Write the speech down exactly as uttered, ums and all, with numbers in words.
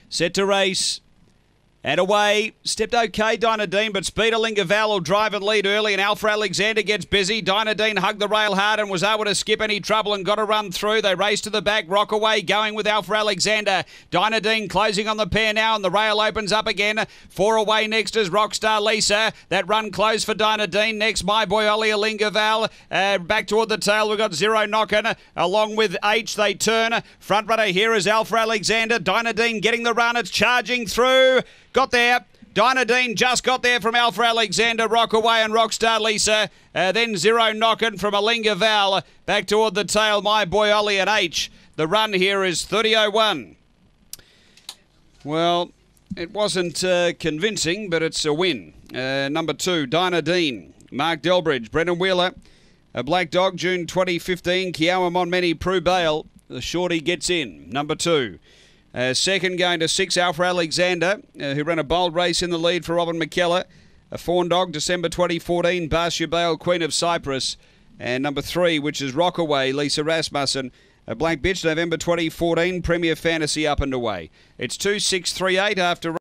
Set to race. And away, stepped okay, Dynadine, but Speederlinger Val will drive and lead early, and Alpha Alexander gets busy. Dynadine hugged the rail hard and was able to skip any trouble and got a run through. They race to the back, Rockaway going with Alpha Alexander. Dynadine closing on the pair now, and the rail opens up again. Four away next is Rockstar Lisa. That run closed for Dynadine. Next, My Boy Ollie Val. Uh, back toward the tail, we've got Zero Knockin'. Along with H, they turn. Front runner here is Alpha Alexander. Dynadine getting the run. It's charging through. Got there. Dynadine just got there from Alpha Alexander, Rockaway and Rockstar Lisa. Uh, then Zero Knockin' from Alinga Val. Back toward the tail, My Boy Ollie and H. The run here is thirty oh one. Well, it wasn't uh, convincing, but it's a win. Uh, number two, Dynadine. Mark Delbridge, Brendan Wheeler. A Black Dog, June twenty fifteen. Kiawa Monmeni, Prue Bale. The shorty gets in. Number two. Uh, second going to six, Alpha Alexander, uh, who ran a bold race in the lead for Robin McKellar. A Fawn Dog, December twenty fourteen, Basia Bale, Queen of Cyprus. And number three, which is Rockaway, Lisa Rasmussen. A Black Bitch, November twenty fourteen, Premier Fantasy up and away. It's two six three eight after...